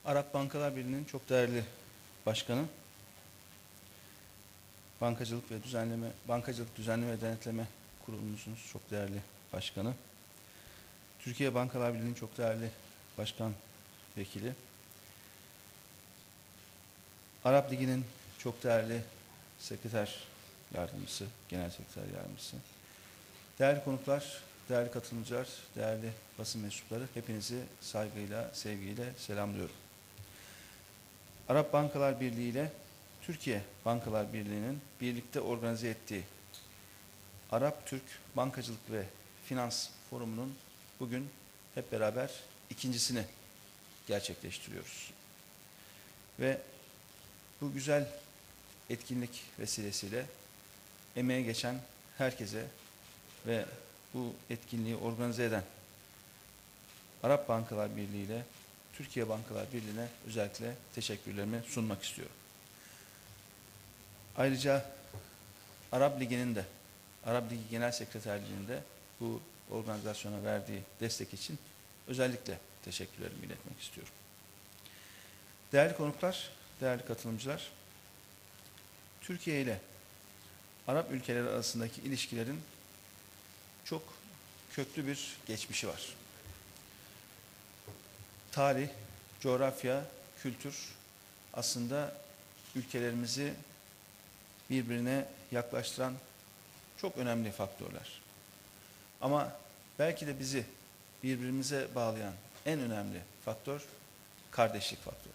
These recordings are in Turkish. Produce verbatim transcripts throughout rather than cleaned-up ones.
Arap Bankalar Birliği'nin çok değerli başkanı, Bankacılık ve Düzenleme, Bankacılık Düzenleme ve Denetleme Kurulumuzun çok değerli başkanı, Türkiye Bankalar Birliği'nin çok değerli başkan vekili, Arap Ligi'nin çok değerli sekreter yardımcısı, genel sekreter yardımcısı, değerli konuklar, değerli katılımcılar, değerli basın mensupları, hepinizi saygıyla, sevgiyle selamlıyorum. Arap Bankalar Birliği ile Türkiye Bankalar Birliği'nin birlikte organize ettiği Arap-Türk Bankacılık ve Finans Forumu'nun bugün hep beraber ikincisini gerçekleştiriyoruz. Ve bu güzel etkinlik vesilesiyle emeğe geçen herkese ve bu etkinliği organize eden Arap Bankalar Birliği ile Türkiye Bankalar Birliği'ne özellikle teşekkürlerimi sunmak istiyorum. Ayrıca Arap Ligi'nin de, Arap Ligi Genel Sekreterliği'nin de bu organizasyona verdiği destek için özellikle teşekkürlerimi iletmek istiyorum. Değerli konuklar, değerli katılımcılar, Türkiye ile Arap ülkeleri arasındaki ilişkilerin çok köklü bir geçmişi var. Tarih, coğrafya, kültür aslında ülkelerimizi birbirine yaklaştıran çok önemli faktörler. Ama belki de bizi birbirimize bağlayan en önemli faktör kardeşlik faktörü.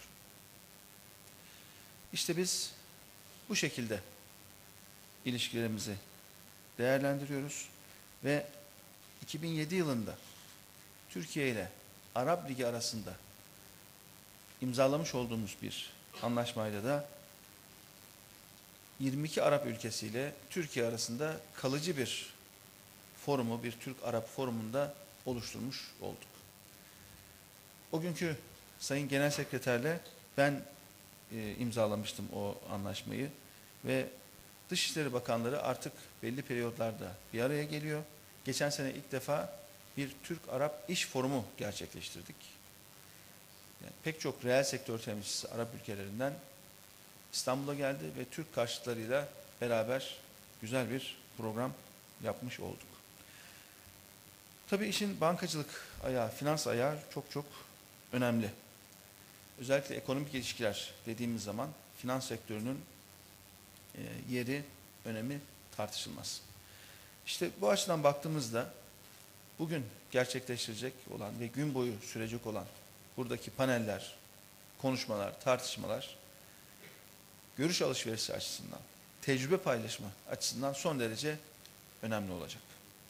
İşte biz bu şekilde ilişkilerimizi değerlendiriyoruz ve iki bin yedi yılında Türkiye ile Arap Ligi arasında imzalamış olduğumuz bir anlaşmayla da yirmi iki Arap ülkesiyle Türkiye arasında kalıcı bir forumu, bir Türk-Arap forumunda oluşturmuş olduk. O günkü Sayın Genel Sekreterle ben e, imzalamıştım o anlaşmayı ve Dışişleri Bakanları artık belli periyotlarda bir araya geliyor. Geçen sene ilk defa bir Türk-Arap iş forumu gerçekleştirdik. Yani pek çok reel sektör temsilcisi Arap ülkelerinden İstanbul'a geldi ve Türk karşıtlarıyla beraber güzel bir program yapmış olduk. Tabii işin bankacılık ayağı, finans ayağı çok çok önemli. Özellikle ekonomik ilişkiler dediğimiz zaman finans sektörünün e, yeri, önemi tartışılmaz. İşte bu açıdan baktığımızda bugün gerçekleştirecek olan ve gün boyu sürecek olan buradaki paneller, konuşmalar, tartışmalar görüş alışverişi açısından, tecrübe paylaşımı açısından son derece önemli olacak.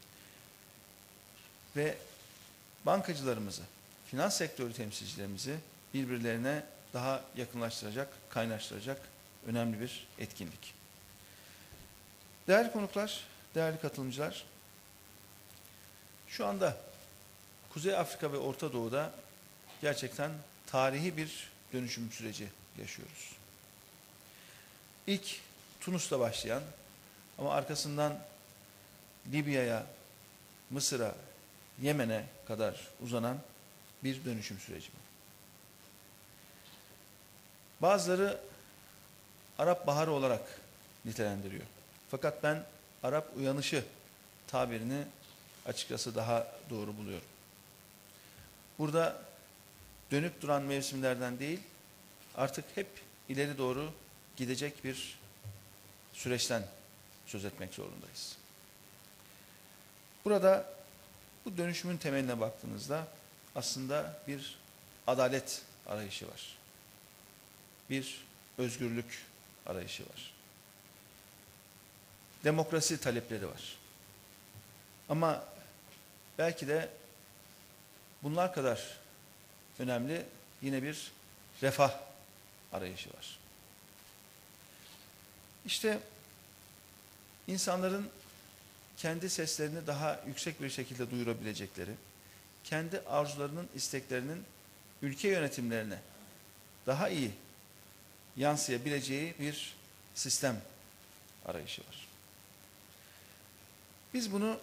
Ve bankacılarımızı, finans sektörü temsilcilerimizi birbirlerine daha yakınlaştıracak, kaynaştıracak önemli bir etkinlik. Değerli konuklar, değerli katılımcılar, şu anda Kuzey Afrika ve Orta Doğu'da gerçekten tarihi bir dönüşüm süreci yaşıyoruz. İlk Tunus'ta başlayan ama arkasından Libya'ya, Mısır'a, Yemen'e kadar uzanan bir dönüşüm süreci bu. Bazıları Arap Baharı olarak nitelendiriyor. Fakat ben Arap uyanışı tabirini açıkçası daha doğru buluyorum. Burada dönüp duran mevsimlerden değil, artık hep ileri doğru gidecek bir süreçten söz etmek zorundayız. Burada bu dönüşümün temeline baktığınızda aslında bir adalet arayışı var. Bir özgürlük arayışı var. Demokrasi talepleri var. Ama belki de bunlar kadar önemli yine bir refah arayışı var. İşte insanların kendi seslerini daha yüksek bir şekilde duyurabilecekleri, kendi arzularının, isteklerinin ülke yönetimlerine daha iyi yansıyabileceği bir sistem arayışı var. Biz bunu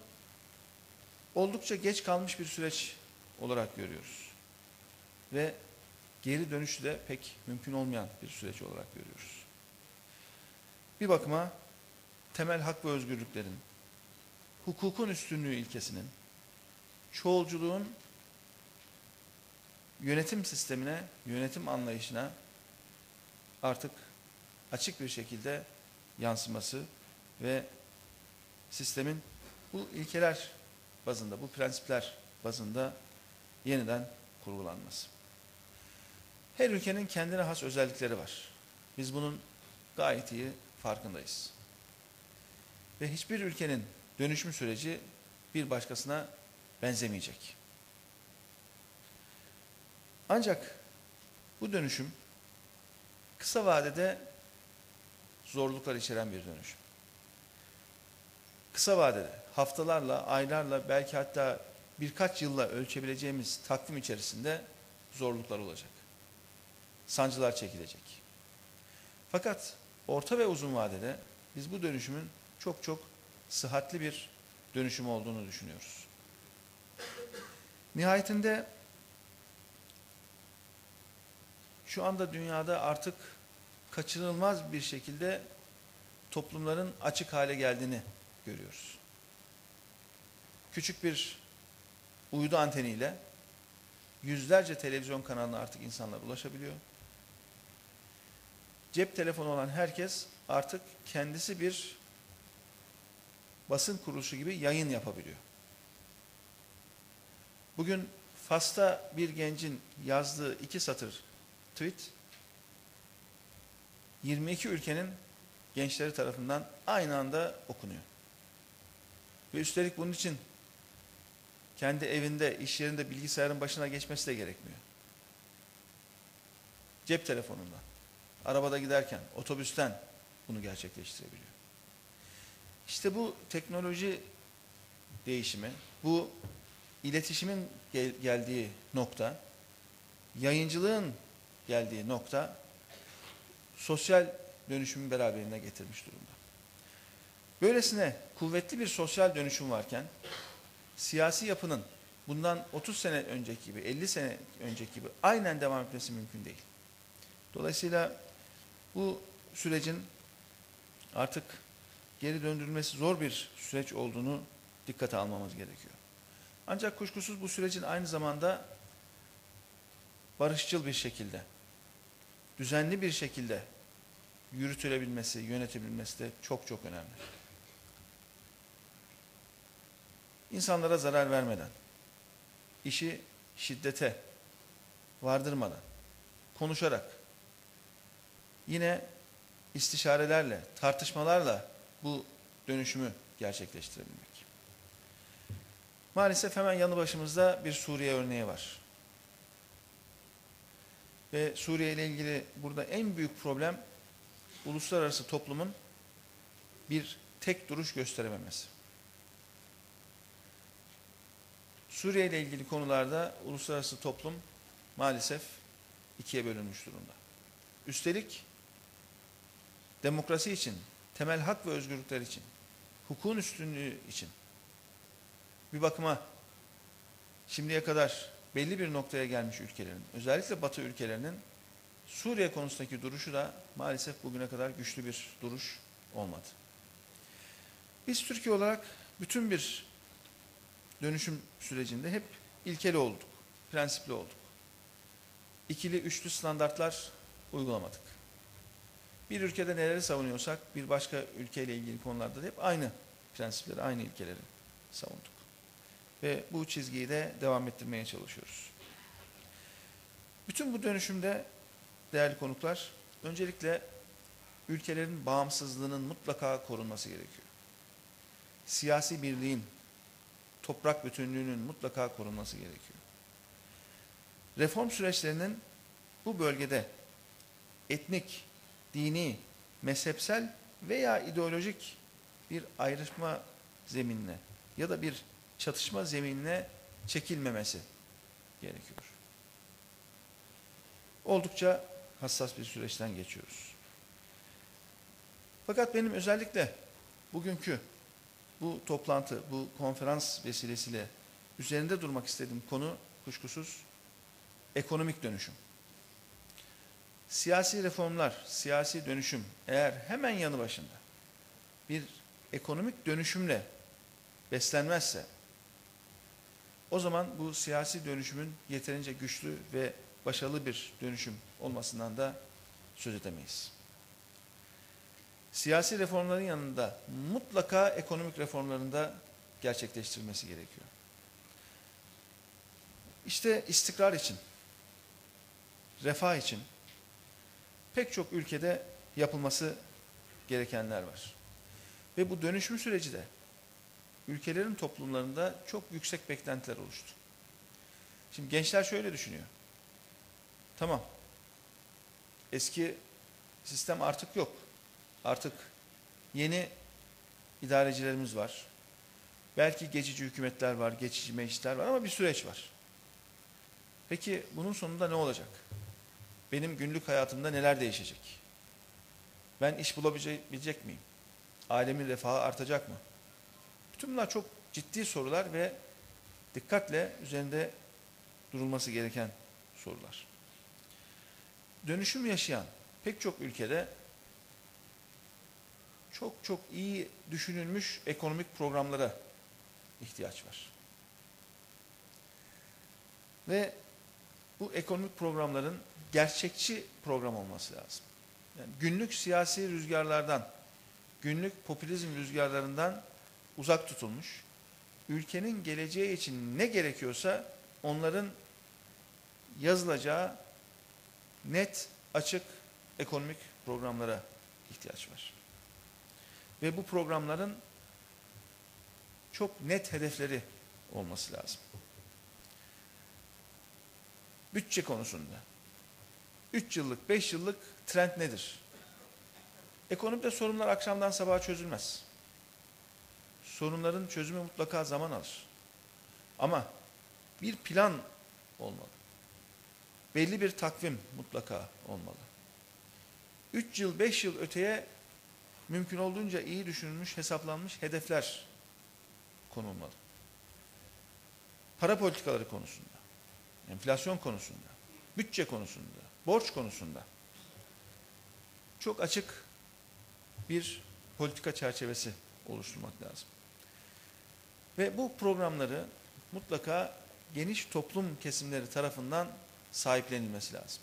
oldukça geç kalmış bir süreç olarak görüyoruz. Ve geri dönüşü de pek mümkün olmayan bir süreç olarak görüyoruz. Bir bakıma temel hak ve özgürlüklerin, hukukun üstünlüğü ilkesinin, çoğulculuğun yönetim sistemine, yönetim anlayışına artık açık bir şekilde yansıması ve sistemin bu ilkeler bazında, bu prensipler bazında yeniden kurgulanması. Her ülkenin kendine has özellikleri var. Biz bunun gayet iyi farkındayız. Ve hiçbir ülkenin dönüşüm süreci bir başkasına benzemeyecek. Ancak bu dönüşüm kısa vadede zorluklar içeren bir dönüşüm. Kısa vadede haftalarla, aylarla, belki hatta birkaç yılla ölçebileceğimiz takvim içerisinde zorluklar olacak. Sancılar çekilecek. Fakat orta ve uzun vadede biz bu dönüşümün çok çok sıhhatli bir dönüşüm olduğunu düşünüyoruz. Nihayetinde şu anda dünyada artık kaçınılmaz bir şekilde toplumların açık hale geldiğini görüyoruz. Küçük bir uydu anteniyle yüzlerce televizyon kanalına artık insanlar ulaşabiliyor. Cep telefonu olan herkes artık kendisi bir basın kuruluşu gibi yayın yapabiliyor. Bugün Fas'ta bir gencin yazdığı iki satır tweet, yirmi iki ülkenin gençleri tarafından aynı anda okunuyor. Ve üstelik bunun için kendi evinde, iş yerinde bilgisayarın başına geçmesi de gerekmiyor. Cep telefonundan, arabada giderken, otobüsten bunu gerçekleştirebiliyor. İşte bu teknoloji değişimi, bu iletişimin gel geldiği nokta, yayıncılığın geldiği nokta, sosyal dönüşümü beraberinde getirmiş durumda. Böylesine kuvvetli bir sosyal dönüşüm varken, siyasi yapının bundan otuz sene önceki gibi, elli sene önceki gibi aynen devam etmesi mümkün değil. Dolayısıyla bu sürecin artık geri döndürülmesi zor bir süreç olduğunu dikkate almamız gerekiyor. Ancak kuşkusuz bu sürecin aynı zamanda barışçıl bir şekilde, düzenli bir şekilde yürütülebilmesi, yönetebilmesi de çok çok önemli. İnsanlara zarar vermeden, işi şiddete vardırmadan, konuşarak, yine istişarelerle, tartışmalarla bu dönüşümü gerçekleştirebilmek. Maalesef hemen yanı başımızda bir Suriye örneği var. Ve Suriye ile ilgili burada en büyük problem uluslararası toplumun bir tek duruş gösterememesi. Suriye ile ilgili konularda uluslararası toplum maalesef ikiye bölünmüş durumda. Üstelik demokrasi için, temel hak ve özgürlükler için, hukukun üstünlüğü için bir bakıma şimdiye kadar belli bir noktaya gelmiş ülkelerin, özellikle Batı ülkelerinin Suriye konusundaki duruşu da maalesef bugüne kadar güçlü bir duruş olmadı. Biz Türkiye olarak bütün bir dönüşüm sürecinde hep ilkeli olduk, prensipli olduk. İkili, üçlü standartlar uygulamadık. Bir ülkede neleri savunuyorsak bir başka ülkeyle ilgili konularda da hep aynı prensipleri, aynı ilkeleri savunduk. Ve bu çizgiyi de devam ettirmeye çalışıyoruz. Bütün bu dönüşümde değerli konuklar, öncelikle ülkelerin bağımsızlığının mutlaka korunması gerekiyor. Siyasi birliğin, toprak bütünlüğünün mutlaka korunması gerekiyor. Reform süreçlerinin bu bölgede etnik, dini, mezhepsel veya ideolojik bir ayrışma zeminine ya da bir çatışma zeminine çekilmemesi gerekiyor. Oldukça hassas bir süreçten geçiyoruz. Fakat benim özellikle bugünkü bu toplantı, bu konferans vesilesiyle üzerinde durmak istediğim konu kuşkusuz ekonomik dönüşüm. Siyasi reformlar, siyasi dönüşüm eğer hemen yanı başında bir ekonomik dönüşümle beslenmezse, o zaman bu siyasi dönüşümün yeterince güçlü ve başarılı bir dönüşüm olmasından da söz edemeyiz. Siyasi reformların yanında mutlaka ekonomik reformların da gerçekleştirilmesi gerekiyor. İşte istikrar için, refah için pek çok ülkede yapılması gerekenler var. Ve bu dönüşüm süreci de ülkelerin toplumlarında çok yüksek beklentiler oluştu. Şimdi gençler şöyle düşünüyor. Tamam, eski sistem artık yok. Artık yeni idarecilerimiz var. Belki geçici hükümetler var, geçici meclisler var ama bir süreç var. Peki bunun sonunda ne olacak? Benim günlük hayatımda neler değişecek? Ben iş bulabilecek miyim? Ailemin refahı artacak mı? Bütün bunlar çok ciddi sorular ve dikkatle üzerinde durulması gereken sorular. Dönüşüm yaşayan pek çok ülkede çok çok iyi düşünülmüş ekonomik programlara ihtiyaç var. Ve bu ekonomik programların gerçekçi program olması lazım. Yani günlük siyasi rüzgarlardan, günlük popülizm rüzgarlarından uzak tutulmuş, ülkenin geleceği için ne gerekiyorsa onların yazılacağı net, açık ekonomik programlara ihtiyaç var. Ve bu programların çok net hedefleri olması lazım. Bütçe konusunda üç yıllık, beş yıllık trend nedir? Ekonomide sorunlar akşamdan sabaha çözülmez. Sorunların çözümü mutlaka zaman alır. Ama bir plan olmalı. Belli bir takvim mutlaka olmalı. üç yıl, beş yıl öteye mümkün olduğunca iyi düşünülmüş, hesaplanmış hedefler konulmalı. Para politikaları konusunda, enflasyon konusunda, bütçe konusunda, borç konusunda çok açık bir politika çerçevesi oluşturmak lazım. Ve bu programları mutlaka geniş toplum kesimleri tarafından sahiplenilmesi lazım.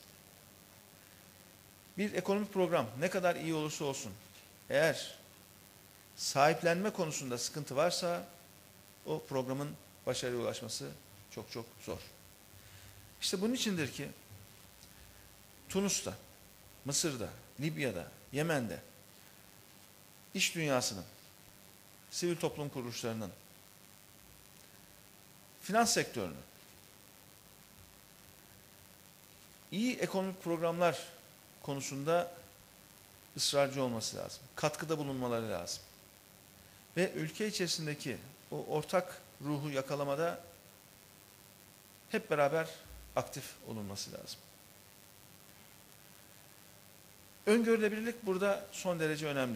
Bir ekonomik program ne kadar iyi olursa olsun, eğer sahiplenme konusunda sıkıntı varsa o programın başarıya ulaşması çok çok zor. İşte bunun içindir ki Tunus'ta, Mısır'da, Libya'da, Yemen'de iş dünyasının, sivil toplum kuruluşlarının, finans sektörünün iyi ekonomik programlar konusunda ısrarcı olması lazım. Katkıda bulunmaları lazım. Ve ülke içerisindeki o ortak ruhu yakalamada hep beraber aktif olunması lazım. Öngörülebilirlik burada son derece önemli.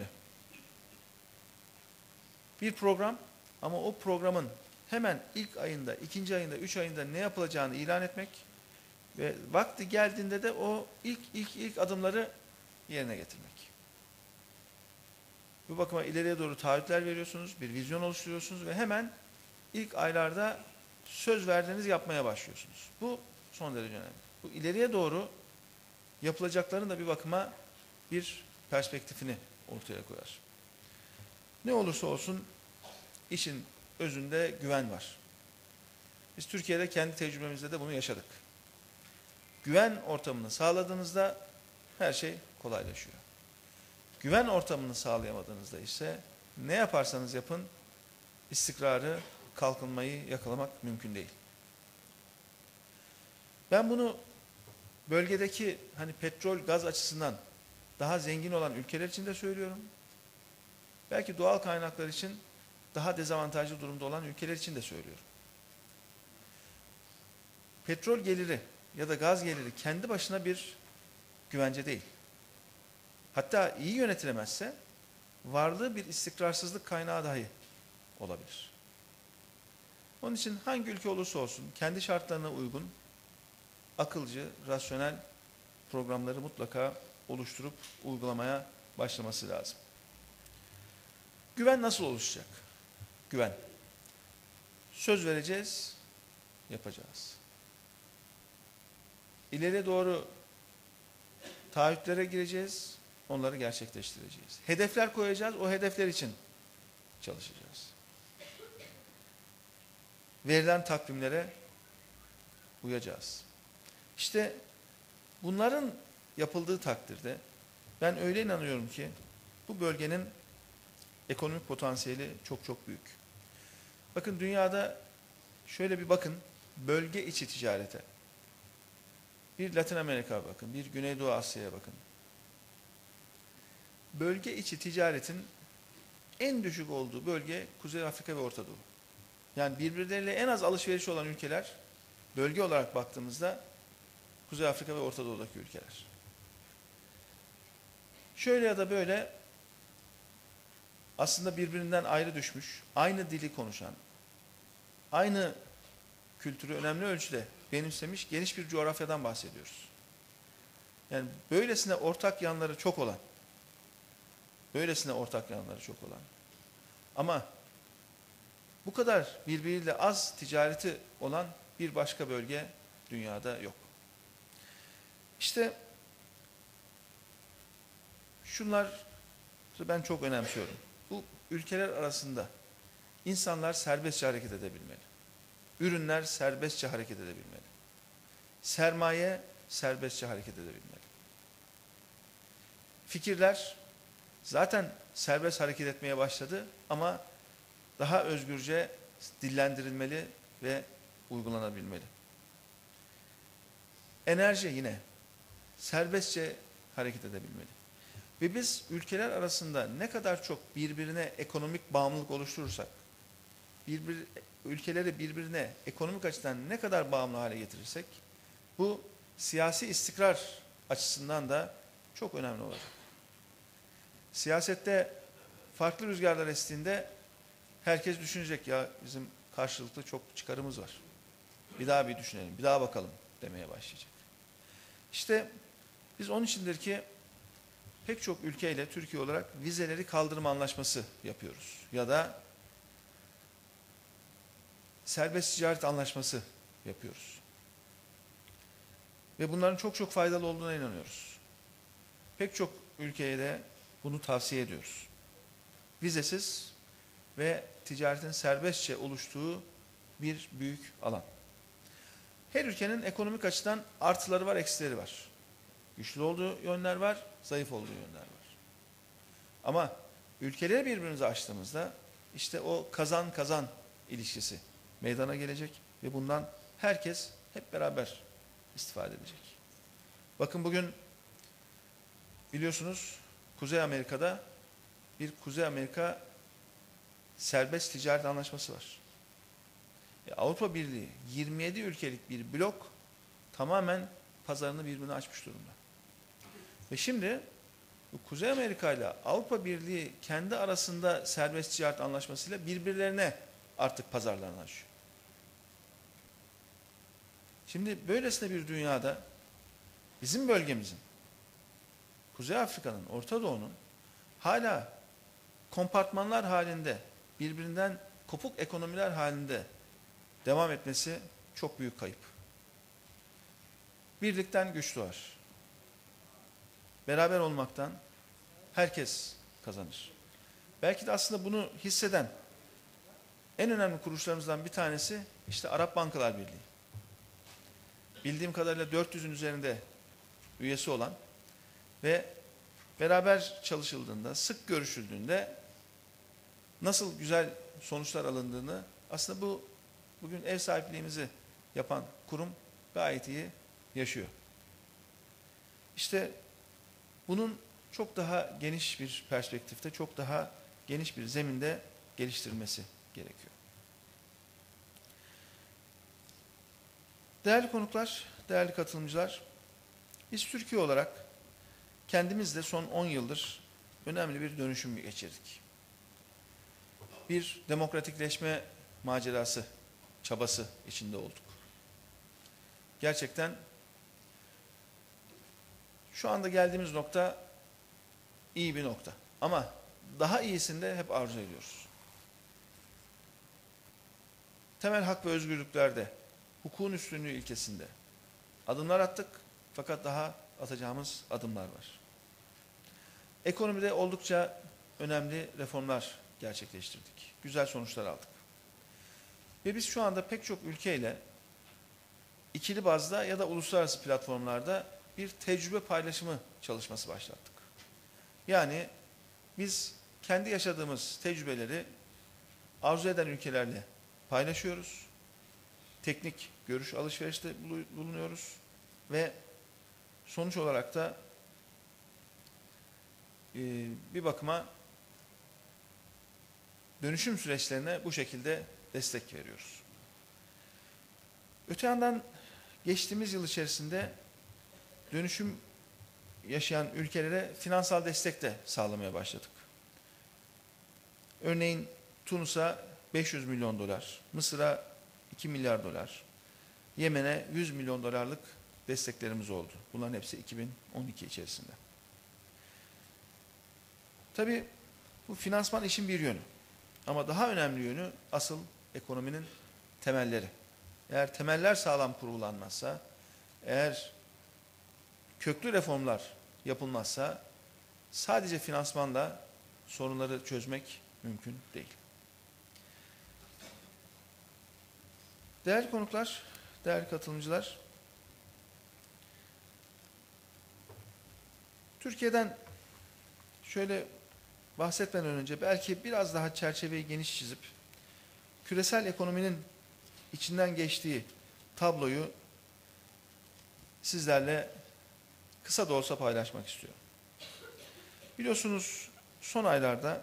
Bir program ama o programın hemen ilk ayında, ikinci ayında, üç ayında ne yapılacağını ilan etmek ve vakti geldiğinde de o ilk ilk ilk adımları yerine getirmek. Bu bakıma ileriye doğru taahhütler veriyorsunuz, bir vizyon oluşturuyorsunuz ve hemen ilk aylarda söz verdiğiniz yapmaya başlıyorsunuz. Bu son derece önemli. Bu ileriye doğru yapılacakların da bir bakıma bir perspektifini ortaya koyar. Ne olursa olsun işin özünde güven var. Biz Türkiye'de kendi tecrübemizde de bunu yaşadık. Güven ortamını sağladığınızda her şey kolaylaşıyor. Güven ortamını sağlayamadığınızda ise ne yaparsanız yapın istikrarı, kalkınmayı yakalamak mümkün değil. Ben bunu bölgedeki hani petrol, gaz açısından daha zengin olan ülkeler için de söylüyorum. Belki doğal kaynaklar için daha dezavantajlı durumda olan ülkeler için de söylüyorum. Petrol geliri ya da gaz geliri kendi başına bir güvence değil. Hatta iyi yönetilemezse varlığı bir istikrarsızlık kaynağı dahi olabilir. Onun için hangi ülke olursa olsun kendi şartlarına uygun, akılcı, rasyonel programları mutlaka oluşturup uygulamaya başlaması lazım. Güven nasıl oluşacak? Güven. Söz vereceğiz, yapacağız. İleri doğru taahhütlere gireceğiz, onları gerçekleştireceğiz. Hedefler koyacağız, o hedefler için çalışacağız. Verilen takvimlere uyacağız. İşte bunların yapıldığı takdirde ben öyle inanıyorum ki bu bölgenin ekonomik potansiyeli çok çok büyük. Bakın dünyada şöyle bir bakın, bölge içi ticarete. Bir Latin Amerika'ya bakın, bir Güneydoğu Asya'ya bakın. Bölge içi ticaretin en düşük olduğu bölge Kuzey Afrika ve Orta Doğu. Yani birbirleriyle en az alışveriş olan ülkeler, bölge olarak baktığımızda Kuzey Afrika ve Orta Doğu'daki ülkeler. Şöyle ya da böyle aslında birbirinden ayrı düşmüş, aynı dili konuşan, aynı kültürü önemli ölçüde benimsemiş geniş bir coğrafyadan bahsediyoruz. Yani böylesine ortak yanları çok olan, böylesine ortak yanları çok olan ama bu kadar birbiriyle az ticareti olan bir başka bölge dünyada yok. İşte şunları ben çok önemsiyorum. Bu ülkeler arasında insanlar serbestçe hareket edebilmeli. Ürünler serbestçe hareket edebilmeli. Sermaye serbestçe hareket edebilmeli. Fikirler zaten serbest hareket etmeye başladı ama daha özgürce dillendirilmeli ve uygulanabilmeli. Enerji yine serbestçe hareket edebilmeli. Ve biz ülkeler arasında ne kadar çok birbirine ekonomik bağımlılık oluşturursak, birbir, ülkeleri birbirine ekonomik açıdan ne kadar bağımlı hale getirirsek, bu siyasi istikrar açısından da çok önemli olacak. Siyasette farklı rüzgarlar estiğinde herkes düşünecek, ya bizim karşılıklı çok çıkarımız var. Bir daha bir düşünelim, bir daha bakalım demeye başlayacak. İşte biz onun içindir ki pek çok ülkeyle Türkiye olarak vizeleri kaldırma anlaşması yapıyoruz. Ya da serbest ticaret anlaşması yapıyoruz. Ve bunların çok çok faydalı olduğuna inanıyoruz. Pek çok ülkeye de bunu tavsiye ediyoruz. Vizesiz ve ticaretin serbestçe oluştuğu bir büyük alan. Her ülkenin ekonomik açıdan artıları var, eksileri var. Güçlü olduğu yönler var, zayıf olduğu yönler var. Ama ülkeleri birbirimize açtığımızda işte o kazan kazan ilişkisi meydana gelecek ve bundan herkes hep beraber istifade edecek. Bakın bugün biliyorsunuz Kuzey Amerika'da bir Kuzey Amerika serbest ticaret anlaşması var. E, Avrupa Birliği yirmi yedi ülkelik bir blok tamamen pazarını birbirine açmış durumda. Ve şimdi bu Kuzey Amerika ile Avrupa Birliği kendi arasında serbest ticaret anlaşmasıyla birbirlerine artık pazarlarını açıyor. Şimdi böylesine bir dünyada bizim bölgemizin, Kuzey Afrika'nın, Orta Doğu'nun hala kompartmanlar halinde, birbirinden kopuk ekonomiler halinde devam etmesi çok büyük kayıp. Birlikten güç doğar. Beraber olmaktan herkes kazanır. Belki de aslında bunu hisseden en önemli kuruluşlarımızdan bir tanesi işte Arap Bankalar Birliği. Bildiğim kadarıyla dört yüzün üzerinde üyesi olan ve beraber çalışıldığında, sık görüşüldüğünde nasıl güzel sonuçlar alındığını aslında bu bugün ev sahipliğimizi yapan kurum gayet iyi yaşıyor. İşte bunun çok daha geniş bir perspektifte, çok daha geniş bir zeminde geliştirilmesi gerekiyor. Değerli konuklar, değerli katılımcılar, biz Türkiye olarak kendimiz de son on yıldır önemli bir dönüşüm geçirdik. Bir demokratikleşme macerası, çabası içinde olduk. Gerçekten Şu anda geldiğimiz nokta iyi bir nokta. Ama daha iyisini de hep arzu ediyoruz. Temel hak ve özgürlüklerde, hukukun üstünlüğü ilkesinde adımlar attık fakat daha atacağımız adımlar var. Ekonomide oldukça önemli reformlar gerçekleştirdik. Güzel sonuçlar aldık. Ve biz şu anda pek çok ülkeyle ikili bazda ya da uluslararası platformlarda bir tecrübe paylaşımı çalışması başlattık. Yani biz kendi yaşadığımız tecrübeleri arzu eden ülkelerle paylaşıyoruz. Teknik görüş alışverişte bulunuyoruz ve sonuç olarak da e, bir bakıma dönüşüm süreçlerine bu şekilde destek veriyoruz. Öte yandan geçtiğimiz yıl içerisinde dönüşüm yaşayan ülkelere finansal destek de sağlamaya başladık. Örneğin Tunus'a beş yüz milyon dolar, Mısır'a iki milyar dolar, Yemen'e yüz milyon dolarlık desteklerimiz oldu. Bunların hepsi iki bin on iki içerisinde. Tabii bu finansman işin bir yönü. Ama daha önemli yönü asıl ekonominin temelleri. Eğer temeller sağlam kurulanmazsa, eğer köklü reformlar yapılmazsa sadece finansmanla sorunları çözmek mümkün değil. Değerli konuklar, değerli katılımcılar, Türkiye'den şöyle bahsetmeden önce belki biraz daha çerçeveyi geniş çizip küresel ekonominin içinden geçtiği tabloyu sizlerle kısa da olsa paylaşmak istiyorum. Biliyorsunuz son aylarda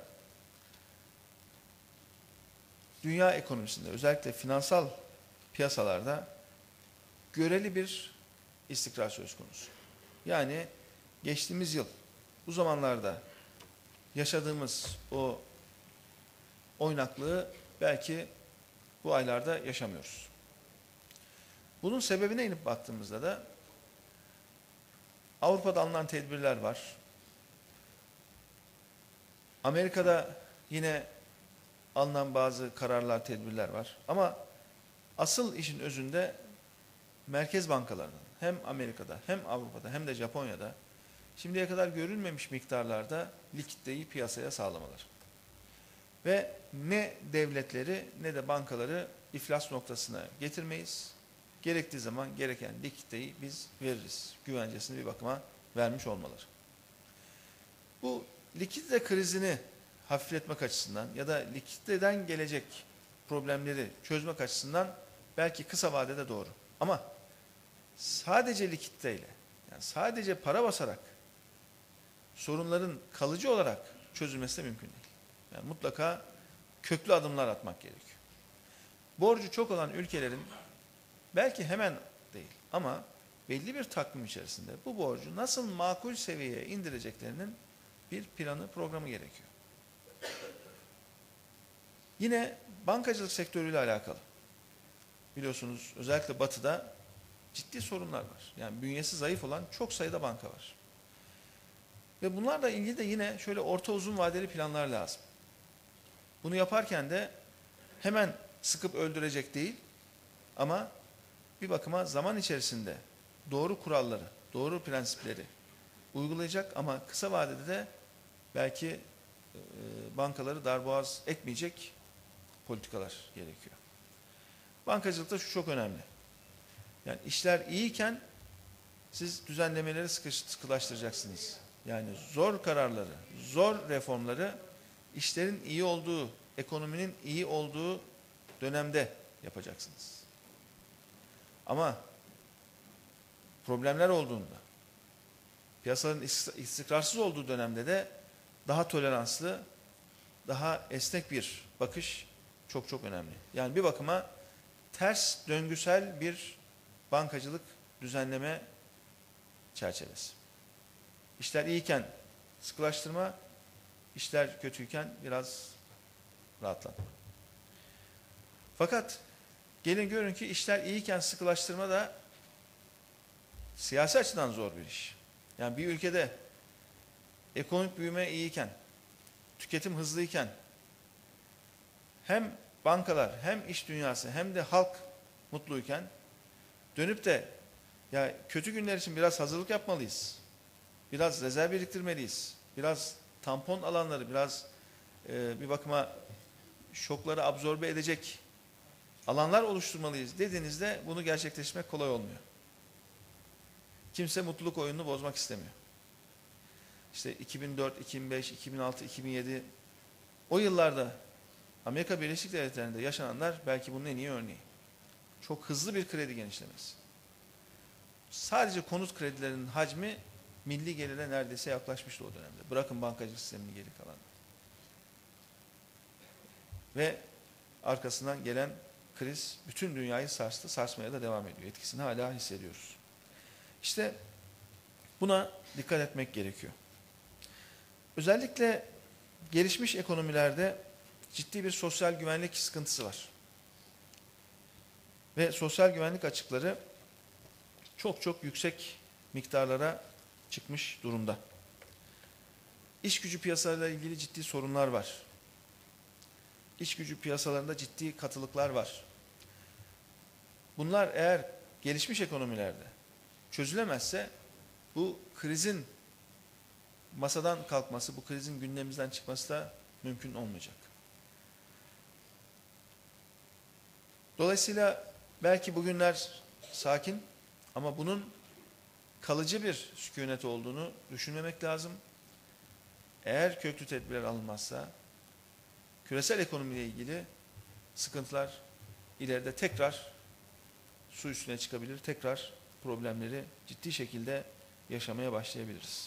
dünya ekonomisinde özellikle finansal piyasalarda göreli bir istikrar söz konusu. Yani geçtiğimiz yıl bu zamanlarda yaşadığımız o oynaklığı belki bu aylarda yaşamıyoruz. Bunun sebebine inip baktığımızda da Avrupa'da alınan tedbirler var. Amerika'da yine alınan bazı kararlar, tedbirler var. Ama asıl işin özünde merkez bankalarının hem Amerika'da hem Avrupa'da hem de Japonya'da şimdiye kadar görülmemiş miktarlarda likiditeyi piyasaya sağlamaları. Ve ne devletleri ne de bankaları iflas noktasına getirmeyiz. Gerektiği zaman gereken likiditeyi biz veririz. Güvencesini bir bakıma vermiş olmaları. Bu likidite krizini hafifletmek açısından ya da likiditeden gelecek problemleri çözmek açısından belki kısa vadede doğru. Ama sadece likiditeyle, yani sadece para basarak sorunların kalıcı olarak çözülmesi de mümkün değil. Yani mutlaka köklü adımlar atmak gerekiyor. Borcu çok olan ülkelerin belki hemen değil ama belli bir takvim içerisinde bu borcu nasıl makul seviyeye indireceklerinin bir planı, programı gerekiyor. Yine bankacılık sektörüyle alakalı. Biliyorsunuz özellikle batıda ciddi sorunlar var. Yani bünyesi zayıf olan çok sayıda banka var. Ve bunlarla ilgili de yine şöyle orta uzun vadeli planlar lazım. Bunu yaparken de hemen sıkıp öldürecek değil ama bir bakıma zaman içerisinde doğru kuralları, doğru prensipleri uygulayacak ama kısa vadede de belki e, bankaları darboğaz etmeyecek politikalar gerekiyor. Bankacılıkta şu çok önemli. Yani işler iyiyken siz düzenlemeleri sıkılaştıracaksınız. Yani zor kararları, zor reformları işlerin iyi olduğu, ekonominin iyi olduğu dönemde yapacaksınız. Ama problemler olduğunda, piyasaların istikrarsız olduğu dönemde de daha toleranslı, daha esnek bir bakış çok çok önemli. Yani bir bakıma ters döngüsel bir bankacılık düzenleme çerçevesi. İşler iyiyken sıkılaştırma, işler kötüyken biraz rahatlatma. Fakat gelin görün ki işler iyiyken sıkılaştırma da siyasi açıdan zor bir iş. Yani bir ülkede ekonomik büyüme iyiyken, tüketim hızlıyken hem bankalar hem iş dünyası hem de halk mutluyken dönüp de ya kötü günler için biraz hazırlık yapmalıyız. Biraz rezerv biriktirmeliyiz. Biraz tampon alanları, biraz e, bir bakıma şokları absorbe edecek alanlar oluşturmalıyız dediğinizde bunu gerçekleştirmek kolay olmuyor. Kimse mutluluk oyununu bozmak istemiyor. İşte iki bin dört, iki bin beş, iki bin altı, iki bin yedi o yıllarda Amerika Birleşik Devletleri'nde yaşananlar belki bunun en iyi örneği. Çok hızlı bir kredi genişlemesi. Sadece konut kredilerinin hacmi milli gelire neredeyse yaklaşmıştı o dönemde. Bırakın bankacılık sisteminin geri kalanı. Ve arkasından gelen kriz bütün dünyayı sarstı, sarsmaya da devam ediyor. Etkisini hala hissediyoruz. İşte buna dikkat etmek gerekiyor. Özellikle gelişmiş ekonomilerde ciddi bir sosyal güvenlik sıkıntısı var. Ve sosyal güvenlik açıkları çok çok yüksek miktarlara çıkmış durumda. İş gücü piyasalarıyla ilgili ciddi sorunlar var. İş gücü piyasalarında ciddi katılıklar var. Bunlar eğer gelişmiş ekonomilerde çözülemezse bu krizin masadan kalkması, bu krizin gündemimizden çıkması da mümkün olmayacak. Dolayısıyla belki bugünler sakin ama bunun kalıcı bir sükunet olduğunu düşünmemek lazım. Eğer köklü tedbirler alınmazsa küresel ekonomiyle ilgili sıkıntılar ileride tekrar su üstüne çıkabilir, tekrar problemleri ciddi şekilde yaşamaya başlayabiliriz.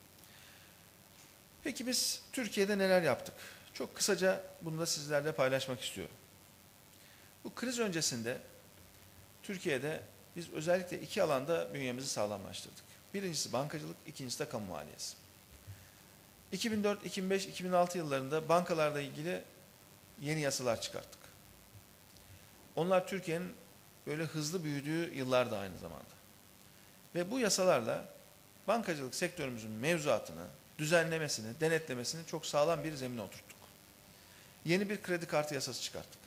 Peki biz Türkiye'de neler yaptık? Çok kısaca bunu da sizlerle paylaşmak istiyorum. Bu kriz öncesinde Türkiye'de biz özellikle iki alanda bünyemizi sağlamlaştırdık. Birincisi bankacılık, ikincisi de kamu maliyesi. iki bin dört, iki bin beş, iki bin altı yıllarında bankalarla ilgili yeni yasalar çıkarttık. Onlar Türkiye'nin böyle hızlı büyüdüğü yıllarda aynı zamanda. Ve bu yasalarla bankacılık sektörümüzün mevzuatını, düzenlemesini, denetlemesini çok sağlam bir zemine oturttuk. Yeni bir kredi kartı yasası çıkarttık.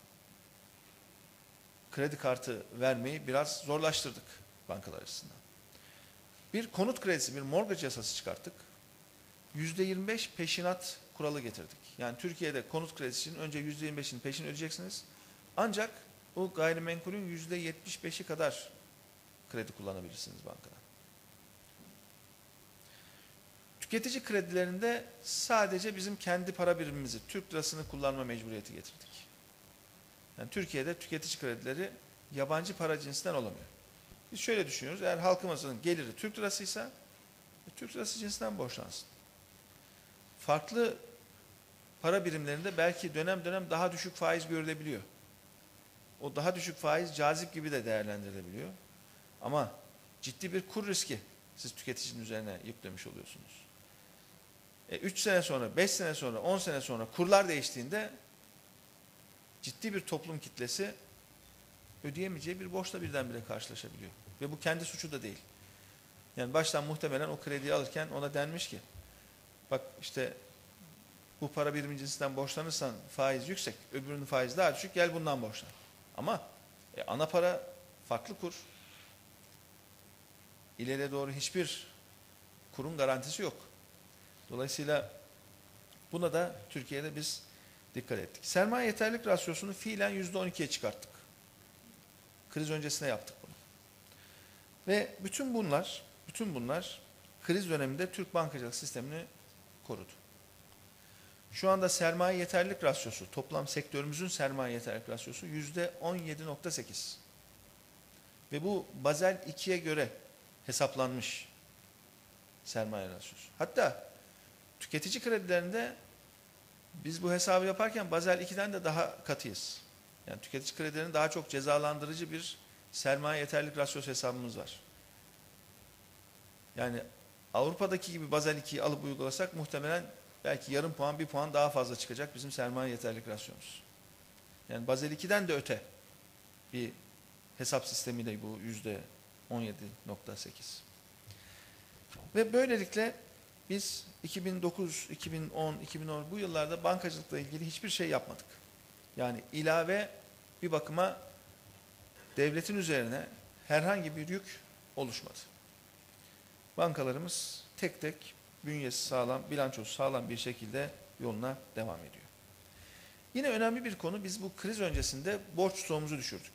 Kredi kartı vermeyi biraz zorlaştırdık bankalar açısından. Bir konut kredisi, bir mortgage yasası çıkarttık. yüzde yirmi beş peşinat kuralı getirdik. Yani Türkiye'de konut kredisi için önce yüzde yirmi beşini peşin ödeyeceksiniz. Ancak o gayrimenkulün yüzde yetmiş beşi kadar kredi kullanabilirsiniz bankadan. Tüketici kredilerinde sadece bizim kendi para birimimizi, Türk lirasını kullanma mecburiyeti getirdik. Yani Türkiye'de tüketici kredileri yabancı para cinsinden olamıyor. Biz şöyle düşünüyoruz, eğer halkımızın geliri Türk lirasıysa, Türk lirası cinsinden borçlansın. Farklı para birimlerinde belki dönem dönem daha düşük faiz görülebiliyor. O daha düşük faiz cazip gibi de değerlendirilebiliyor. Ama ciddi bir kur riski siz tüketicinin üzerine yüklemiş oluyorsunuz. E, üç sene sonra, beş sene sonra, on sene sonra kurlar değiştiğinde ciddi bir toplum kitlesi ödeyemeyeceği bir borçla birdenbire karşılaşabiliyor. Ve bu kendi suçu da değil. Yani baştan muhtemelen o krediyi alırken ona denmiş ki bak işte bu para birimi cinsinden borçlanırsan faiz yüksek, öbürünün faizi daha düşük, gel bundan borçlan. Ama e, ana para farklı kur. İleriye doğru hiçbir kurun garantisi yok. Dolayısıyla buna da Türkiye'de biz dikkat ettik. Sermaye yeterlilik rasyosunu fiilen yüzde on ikiye çıkarttık. Kriz öncesine yaptık bunu. Ve bütün bunlar, bütün bunlar kriz döneminde Türk bankacılık sistemini korudu. Şu anda sermaye yeterlilik rasyosu, toplam sektörümüzün sermaye yeterlilik rasyosu yüzde on yedi nokta sekiz. Ve bu Bazel ikiye göre hesaplanmış sermaye rasyosu. Hatta tüketici kredilerinde biz bu hesabı yaparken Bazel ikiden de daha katıyız. Yani tüketici kredilerinin daha çok cezalandırıcı bir sermaye yeterlilik rasyosu hesabımız var. Yani Avrupa'daki gibi Bazel ikiyi alıp uygulasak muhtemelen belki yarım puan, bir puan daha fazla çıkacak bizim sermaye yeterlilik rasyomuz. Yani Bazel ikiden de öte bir hesap sistemiyle bu yüzde on yedi nokta sekiz. Ve böylelikle biz iki bin dokuz, iki bin on, iki bin on bu yıllarda bankacılıkla ilgili hiçbir şey yapmadık. Yani ilave bir bakıma devletin üzerine herhangi bir yük oluşmadı. Bankalarımız tek tek bünyesi sağlam, bilançosu sağlam bir şekilde yoluna devam ediyor. Yine önemli bir konu, biz bu kriz öncesinde borç stoğumuzu düşürdük.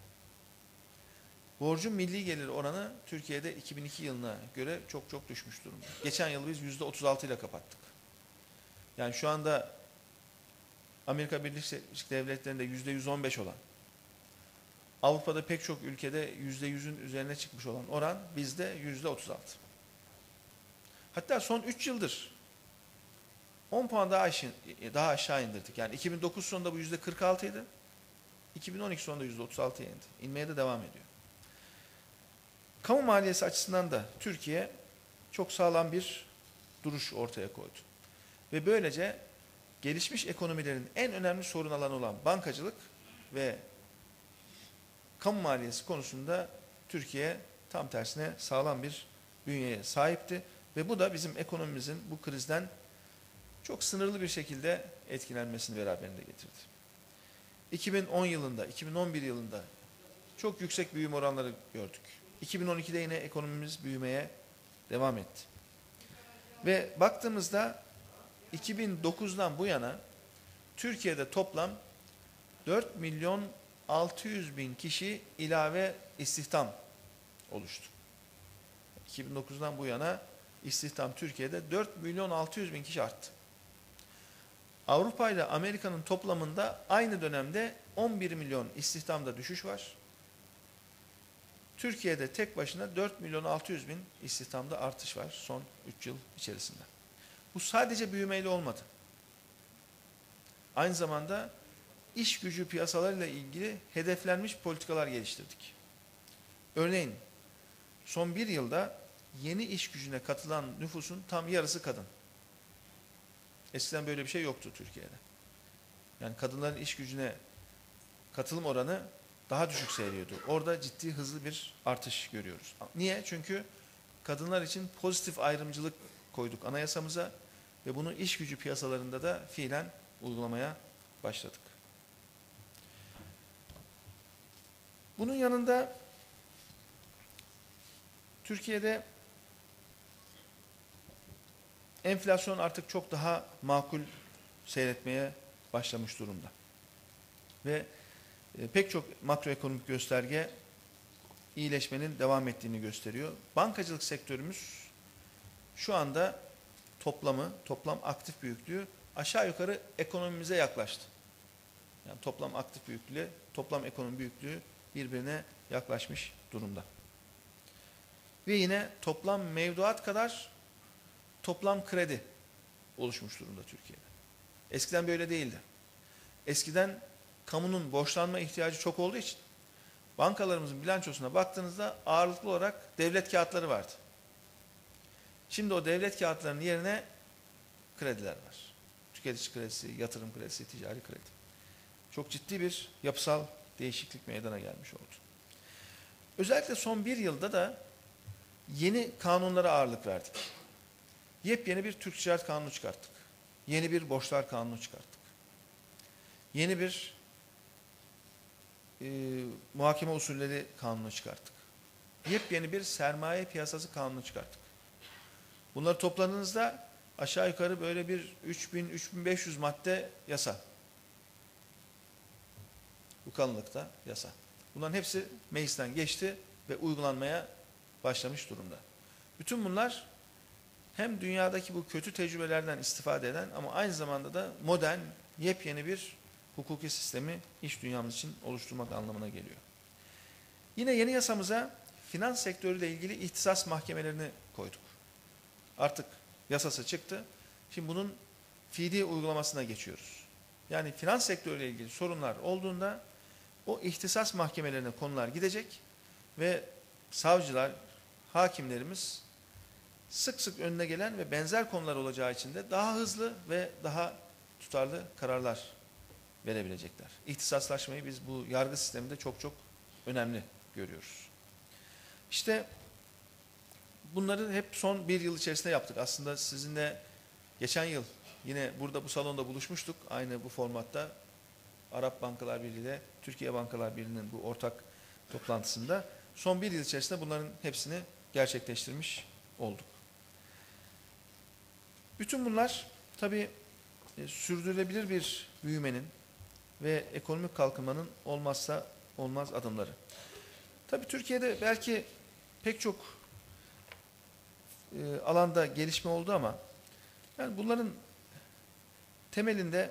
Borcun milli gelir oranı Türkiye'de iki bin iki yılına göre çok çok düşmüş durumda. Geçen yıl biz yüzde otuz altı ile kapattık. Yani şu anda Amerika Birleşik Devletleri'nde yüzde yüz on beş olan, Avrupa'da pek çok ülkede yüzde yüzün üzerine çıkmış olan oran bizde yüzde otuz altı. Hatta son üç yıldır on puan daha aşağı, daha aşağı indirdik. Yani iki bin dokuz sonunda bu yüzde kırk altı idi. iki bin on iki sonunda yüzde otuz altıya indi. İnmeye de devam ediyor. Kamu maliyesi açısından da Türkiye çok sağlam bir duruş ortaya koydu. Ve böylece gelişmiş ekonomilerin en önemli sorun alanı olan bankacılık ve kamu maliyesi konusunda Türkiye tam tersine sağlam bir bünyeye sahipti. Ve bu da bizim ekonomimizin bu krizden çok sınırlı bir şekilde etkilenmesini beraberinde getirdi. iki bin on yılında, iki bin on bir yılında çok yüksek büyüme oranları gördük. iki bin on ikide yine ekonomimiz büyümeye devam etti. Ve baktığımızda iki bin dokuzdan bu yana Türkiye'de toplam dört milyon altı yüz bin kişi ilave istihdam oluştu. iki bin dokuzdan bu yana istihdam Türkiye'de dört milyon altı yüz bin kişi arttı. Avrupa ile Amerika'nın toplamında aynı dönemde on bir milyon istihdamda düşüş var. Türkiye'de tek başına dört milyon altı yüz bin istihdamda artış var son üç yıl içerisinde. Bu sadece büyümeyle olmadı. Aynı zamanda iş gücü piyasalarıyla ilgili hedeflenmiş politikalar geliştirdik. Örneğin son bir yılda yeni iş gücüne katılan nüfusun tam yarısı kadın. Eskiden böyle bir şey yoktu Türkiye'de. Yani kadınların iş gücüne katılım oranı daha düşük seyrediyordu. Orada ciddi hızlı bir artış görüyoruz. Niye? Çünkü kadınlar için pozitif ayrımcılık koyduk anayasamıza ve bunu iş gücü piyasalarında da fiilen uygulamaya başladık. Bunun yanında Türkiye'de enflasyon artık çok daha makul seyretmeye başlamış durumda. Ve e, pek çok makroekonomik gösterge iyileşmenin devam ettiğini gösteriyor. Bankacılık sektörümüz şu anda toplamı, toplam aktif büyüklüğü aşağı yukarı ekonomimize yaklaştı. Yani toplam aktif büyüklüğü, toplam ekonomi büyüklüğü birbirine yaklaşmış durumda. Ve yine toplam mevduat kadar toplam kredi oluşmuş durumda Türkiye'de. Eskiden böyle değildi. Eskiden kamunun borçlanma ihtiyacı çok olduğu için bankalarımızın bilançosuna baktığınızda ağırlıklı olarak devlet kağıtları vardı. Şimdi o devlet kağıtlarının yerine krediler var. Tüketici kredisi, yatırım kredisi, ticari kredi. Çok ciddi bir yapısal değişiklik meydana gelmiş oldu. Özellikle son bir yılda da yeni kanunlara ağırlık verdik. Yepyeni bir Türk Ticaret Kanunu çıkarttık. Yeni bir Borçlar Kanunu çıkarttık. Yeni bir e, Muhakeme Usulleri Kanunu çıkarttık. Yepyeni bir Sermaye Piyasası Kanunu çıkarttık. Bunları topladığınızda aşağı yukarı böyle bir üç bin üç bin beş yüz madde yasa. Bu kalınlıkta yasa. Bunların hepsi meclisten geçti ve uygulanmaya başlamış durumda. Bütün bunlar hem dünyadaki bu kötü tecrübelerden istifade eden ama aynı zamanda da modern, yepyeni bir hukuki sistemi iş dünyamız için oluşturmak anlamına geliyor. Yine yeni yasamıza finans sektörüyle ilgili ihtisas mahkemelerini koyduk. Artık yasası çıktı. Şimdi bunun fiili uygulamasına geçiyoruz. Yani finans sektörüyle ilgili sorunlar olduğunda o ihtisas mahkemelerine konular gidecek ve savcılar, hakimlerimiz sık sık önüne gelen ve benzer konular olacağı için de daha hızlı ve daha tutarlı kararlar verebilecekler. İhtisaslaşmayı biz bu yargı sisteminde çok çok önemli görüyoruz. İşte bunları hep son bir yıl içerisinde yaptık. Aslında sizinle geçen yıl yine burada bu salonda buluşmuştuk. Aynı bu formatta Arap Bankalar Birliği ile Türkiye Bankalar Birliği'nin bu ortak toplantısında son bir yıl içerisinde bunların hepsini gerçekleştirmiş olduk. Bütün bunlar tabii e, sürdürülebilir bir büyümenin ve ekonomik kalkınmanın olmazsa olmaz adımları. Tabii Türkiye'de belki pek çok e, alanda gelişme oldu ama yani bunların temelinde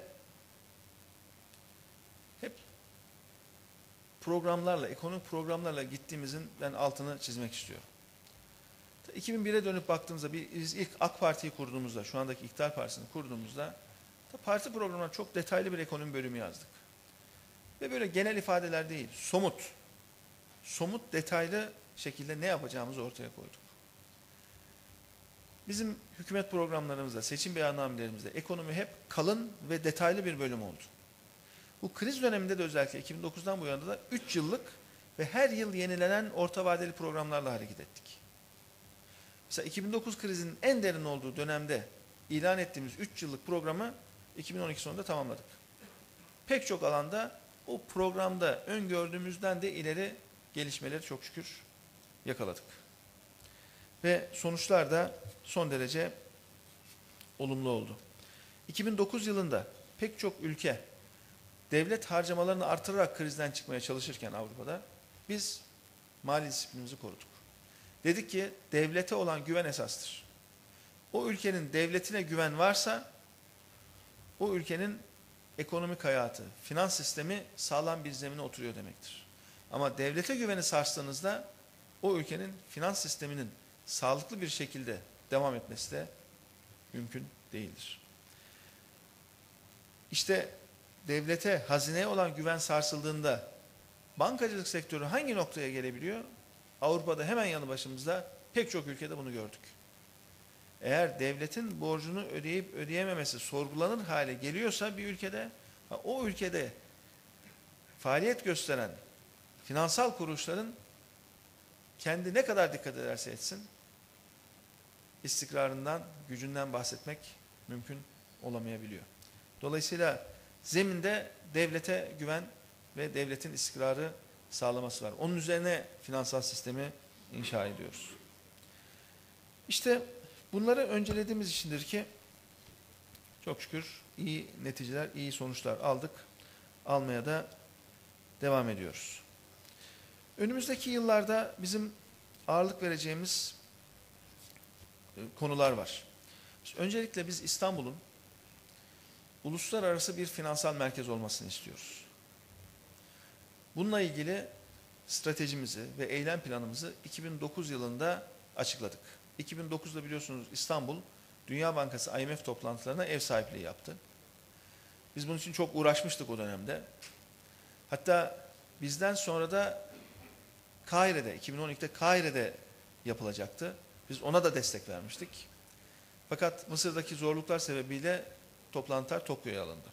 hep programlarla, ekonomik programlarla gittiğimizin ben altını çizmek istiyorum. iki bin bire dönüp baktığımızda, biz ilk AK Parti'yi kurduğumuzda, şu andaki İktidar Partisi'ni kurduğumuzda parti programına çok detaylı bir ekonomi bölümü yazdık. Ve böyle genel ifadeler değil, somut, somut detaylı şekilde ne yapacağımızı ortaya koyduk. Bizim hükümet programlarımızda, seçim beyannamelerimizde ekonomi hep kalın ve detaylı bir bölüm oldu. Bu kriz döneminde de özellikle iki bin dokuzdan bu yana da üç yıllık ve her yıl yenilenen orta vadeli programlarla hareket ettik. Mesela iki bin dokuz krizinin en derin olduğu dönemde ilan ettiğimiz üç yıllık programı iki bin on iki sonunda tamamladık. Pek çok alanda o programda öngördüğümüzden de ileri gelişmeleri çok şükür yakaladık. Ve sonuçlar da son derece olumlu oldu. iki bin dokuz yılında pek çok ülke devlet harcamalarını artırarak krizden çıkmaya çalışırken Avrupa'da biz mali disiplinimizi koruduk. Dedik ki devlete olan güven esastır. O ülkenin devletine güven varsa o ülkenin ekonomik hayatı, finans sistemi sağlam bir zemine oturuyor demektir. Ama devlete güveni sarstığınızda o ülkenin finans sisteminin sağlıklı bir şekilde devam etmesi de mümkün değildir. İşte devlete, hazineye olan güven sarsıldığında bankacılık sektörü hangi noktaya gelebiliyor? Avrupa'da hemen yanı başımızda pek çok ülkede bunu gördük. Eğer devletin borcunu ödeyip ödeyememesi sorgulanır hale geliyorsa bir ülkede, o ülkede faaliyet gösteren finansal kuruluşların kendi ne kadar dikkat ederse etsin, istikrarından, gücünden bahsetmek mümkün olamayabiliyor. Dolayısıyla zeminde devlete güven ve devletin istikrarı sağlaması var. Onun üzerine finansal sistemi inşa ediyoruz. İşte bunları öncelediğimiz içindir ki çok şükür iyi neticeler, iyi sonuçlar aldık. Almaya da devam ediyoruz. Önümüzdeki yıllarda bizim ağırlık vereceğimiz konular var. Öncelikle biz İstanbul'un uluslararası bir finansal merkez olmasını istiyoruz. Bununla ilgili stratejimizi ve eylem planımızı iki bin dokuz yılında açıkladık. iki bin dokuzda biliyorsunuz İstanbul, Dünya Bankası I M F toplantılarına ev sahipliği yaptı. Biz bunun için çok uğraşmıştık o dönemde. Hatta bizden sonra da Kahire'de, iki bin on ikide Kahire'de yapılacaktı. Biz ona da destek vermiştik. Fakat Mısır'daki zorluklar sebebiyle toplantılar Tokyo'ya alındı.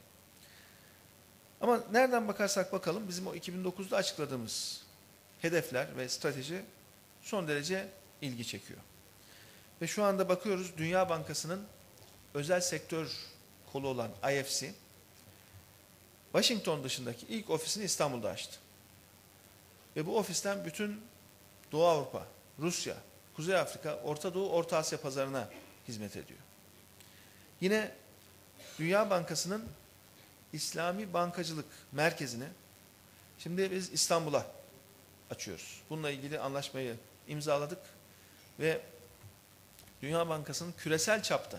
Ama nereden bakarsak bakalım bizim o iki bin dokuzda açıkladığımız hedefler ve strateji son derece ilgi çekiyor. Ve şu anda bakıyoruz Dünya Bankası'nın özel sektör kolu olan I F C, Washington dışındaki ilk ofisini İstanbul'da açtı. Ve bu ofisten bütün Doğu Avrupa, Rusya, Kuzey Afrika, Orta Doğu, Orta Asya pazarına hizmet ediyor. Yine Dünya Bankası'nın İslami Bankacılık Merkezi'ni şimdi biz İstanbul'a açıyoruz. Bununla ilgili anlaşmayı imzaladık ve Dünya Bankası'nın küresel çapta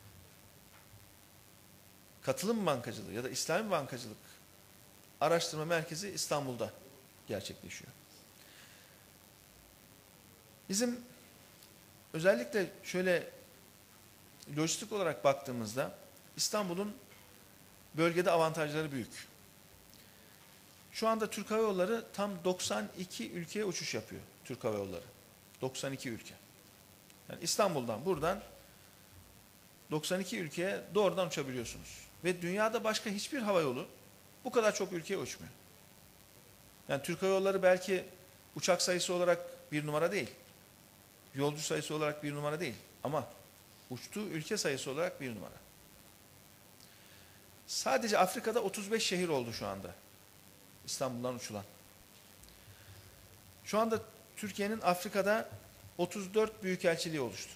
katılım bankacılığı ya da İslami bankacılık araştırma merkezi İstanbul'da gerçekleşiyor. Bizim özellikle şöyle lojistik olarak baktığımızda İstanbul'un bölgede avantajları büyük. Şu anda Türk Hava Yolları tam doksan iki ülkeye uçuş yapıyor. Türk Hava Yolları. doksan iki ülke. Yani İstanbul'dan buradan doksan iki ülkeye doğrudan uçabiliyorsunuz. Ve dünyada başka hiçbir hava yolu bu kadar çok ülkeye uçmuyor. Yani Türk Hava Yolları belki uçak sayısı olarak bir numara değil. yolcu sayısı olarak bir numara değil ama uçtuğu ülke sayısı olarak bir numara. Sadece Afrika'da otuz beş şehir oldu şu anda İstanbul'dan uçulan. Şu anda Türkiye'nin Afrika'da otuz dört büyükelçiliği oluştu.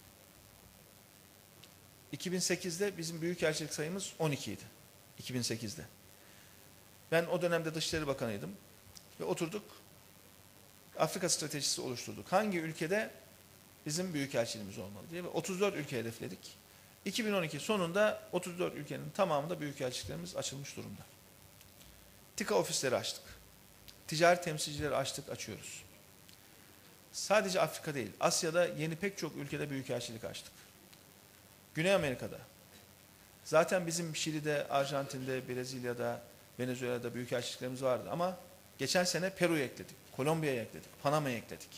iki bin sekizde bizim büyükelçilik sayımız on iki idi. iki bin sekizde. Ben o dönemde Dışişleri Bakanıydım ve oturduk, Afrika stratejisi oluşturduk. Hangi ülkede bizim büyükelçiliğimiz olmalı diye ve otuz dört ülke hedefledik. iki bin on iki sonunda otuz dört ülkenin tamamında büyükelçiliklerimiz açılmış durumda. TİKA ofisleri açtık. Ticari temsilcileri açtık, açıyoruz. Sadece Afrika değil, Asya'da yeni pek çok ülkede büyükelçilik açtık. Güney Amerika'da. Zaten bizim Şili'de, Arjantin'de, Brezilya'da, Venezuela'da büyükelçiliklerimiz vardı ama geçen sene Peru'yu ekledik, Kolombiya'yı ekledik, Panama'yı ekledik.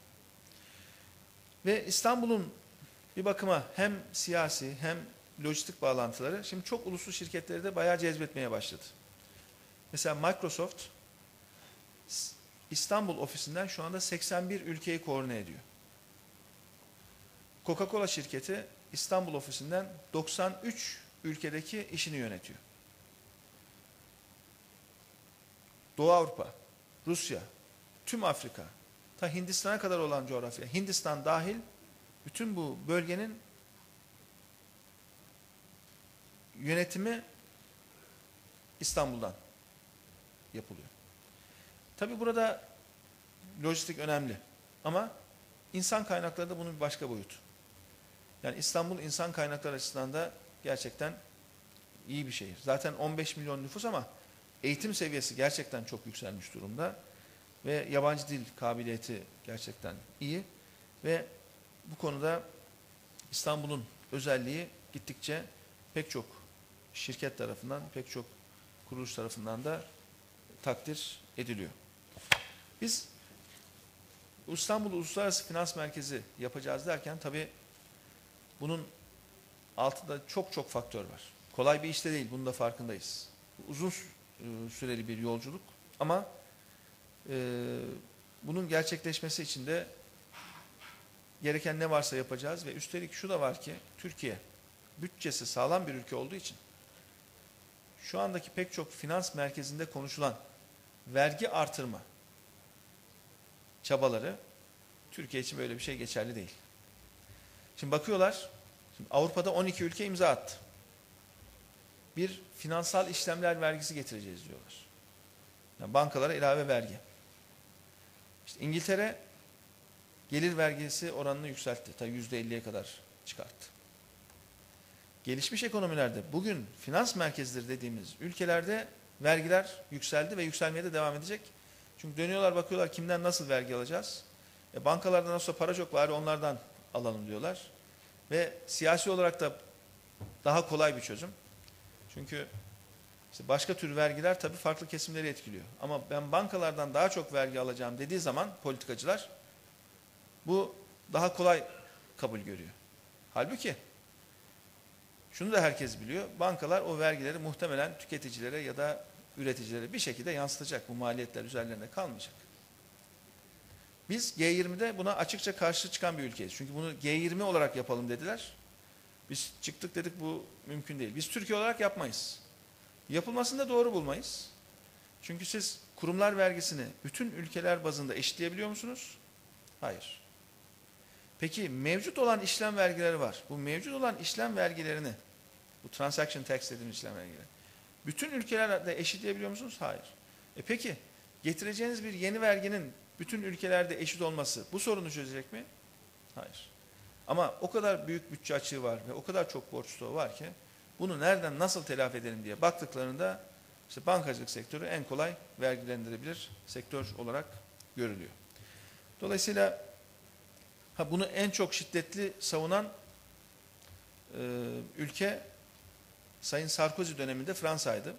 Ve İstanbul'un bir bakıma hem siyasi hem lojistik bağlantıları şimdi çok uluslu şirketleri de bayağı cezbetmeye başladı. Mesela Microsoft İstanbul ofisinden şu anda seksen bir ülkeyi koordine ediyor. Coca-Cola şirketi İstanbul ofisinden doksan üç ülkedeki işini yönetiyor. Doğu Avrupa, Rusya, tüm Afrika, ta Hindistan'a kadar olan coğrafya, Hindistan dahil bütün bu bölgenin yönetimi İstanbul'dan yapılıyor. Tabii burada lojistik önemli ama insan kaynakları da bunun bir başka boyutu. Yani İstanbul insan kaynakları açısından da gerçekten iyi bir şehir. Zaten on beş milyon nüfus ama eğitim seviyesi gerçekten çok yükselmiş durumda ve yabancı dil kabiliyeti gerçekten iyi ve bu konuda İstanbul'un özelliği gittikçe pek çok şirket tarafından, pek çok kuruluş tarafından da takdir ediliyor. Biz İstanbul Uluslararası Finans Merkezi yapacağız derken tabii bunun altında çok çok faktör var. Kolay bir işte değil, bunun da farkındayız. Uzun süreli bir yolculuk ama e, bunun gerçekleşmesi için de gereken ne varsa yapacağız ve üstelik şu da var ki Türkiye bütçesi sağlam bir ülke olduğu için şu andaki pek çok finans merkezinde konuşulan vergi artırma çabaları Türkiye için böyle bir şey geçerli değil. Şimdi bakıyorlar, şimdi Avrupa'da on iki ülke imza attı. Bir finansal işlemler vergisi getireceğiz diyorlar. Yani bankalara ilave vergi. İşte İngiltere gelir vergisi oranını yükseltti. Tabii yüzde elliye kadar çıkarttı. Gelişmiş ekonomilerde bugün finans merkezleri dediğimiz ülkelerde vergiler yükseldi ve yükselmeye de devam edecek. Çünkü dönüyorlar bakıyorlar kimden nasıl vergi alacağız. E bankalardan nasıl para çok bari onlardan alalım diyorlar. Ve siyasi olarak da daha kolay bir çözüm. Çünkü işte başka tür vergiler tabii farklı kesimleri etkiliyor. Ama ben bankalardan daha çok vergi alacağım dediği zaman politikacılar bu daha kolay kabul görüyor. Halbuki şunu da herkes biliyor. Bankalar o vergileri muhtemelen tüketicilere ya da üreticilere bir şekilde yansıtacak. Bu maliyetler üzerlerine kalmayacak. Biz G yirmide buna açıkça karşı çıkan bir ülkeyiz. Çünkü bunu G yirmi olarak yapalım dediler. Biz çıktık dedik bu mümkün değil. Biz Türkiye olarak yapmayız. Yapılmasını da doğru bulmayız. Çünkü siz kurumlar vergisini bütün ülkeler bazında eşitleyebiliyor musunuz? Hayır. Peki mevcut olan işlem vergileri var. Bu mevcut olan işlem vergilerini, bu transaction tax dediğimiz işlem vergileri, bütün ülkelerde eşitleyebiliyor musunuz? Hayır. E peki getireceğiniz bir yeni verginin bütün ülkelerde eşit olması bu sorunu çözecek mi? Hayır. Ama o kadar büyük bütçe açığı var ve o kadar çok borç stoğu var ki bunu nereden nasıl telafi edelim diye baktıklarında işte bankacılık sektörü en kolay vergilendirilebilir sektör olarak görülüyor. Dolayısıyla ha, bunu en çok şiddetli savunan e, ülke Sayın Sarkozy döneminde Fransa'ydı.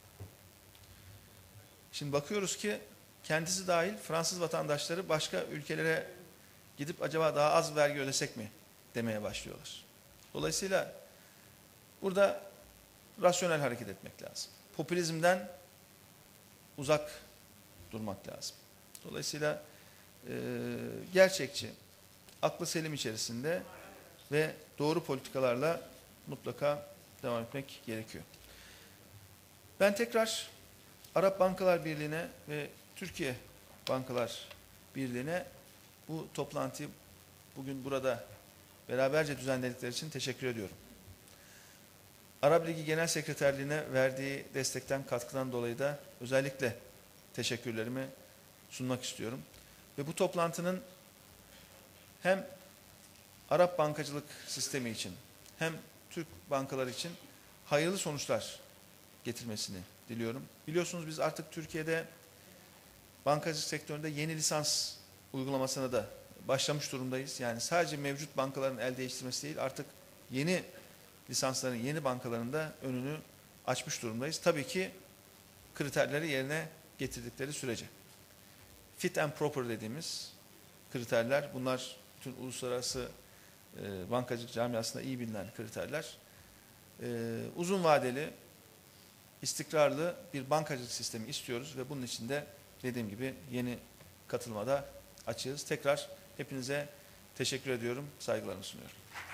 Şimdi bakıyoruz ki kendisi dahil Fransız vatandaşları başka ülkelere gidip acaba daha az vergi ödesek mi demeye başlıyorlar. Dolayısıyla burada rasyonel hareket etmek lazım. Popülizmden uzak durmak lazım. Dolayısıyla e, gerçekçi, aklı selim içerisinde ve doğru politikalarla mutlaka devam etmek gerekiyor. Ben tekrar Arap Bankalar Birliği'ne ve Türkiye Bankalar Birliği'ne bu toplantıyı bugün burada beraberce düzenledikleri için teşekkür ediyorum. Arap Ligi Genel Sekreterliğine verdiği destekten, katkıdan dolayı da özellikle teşekkürlerimi sunmak istiyorum. Ve bu toplantının hem Arap bankacılık sistemi için hem Türk bankaları için hayırlı sonuçlar getirmesini diliyorum. Biliyorsunuz biz artık Türkiye'de bankacılık sektöründe yeni lisans uygulamasına da başlamış durumdayız. Yani sadece mevcut bankaların el değiştirmesi değil, artık yeni lisansların, yeni bankaların da önünü açmış durumdayız. Tabii ki kriterleri yerine getirdikleri sürece. Fit and proper dediğimiz kriterler, bunlar bütün uluslararası e, bankacılık camiasında iyi bilinen kriterler. E, uzun vadeli, istikrarlı bir bankacılık sistemi istiyoruz ve bunun için de dediğim gibi yeni katılmada açığız. Tekrar hepinize teşekkür ediyorum, saygılarımı sunuyorum.